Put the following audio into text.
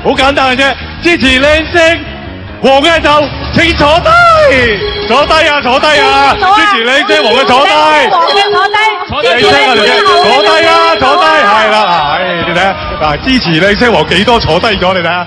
好簡單嘅啫，支持靚聲黃嘅就請坐低，坐低啊，坐低啊，支持靚聲黃嘅坐低， 黃嘅坐低， 靚聲啊，靚聲坐低啊，坐低，係啦，你睇下，嗱，支持靚聲黃幾多坐低咗，你睇下。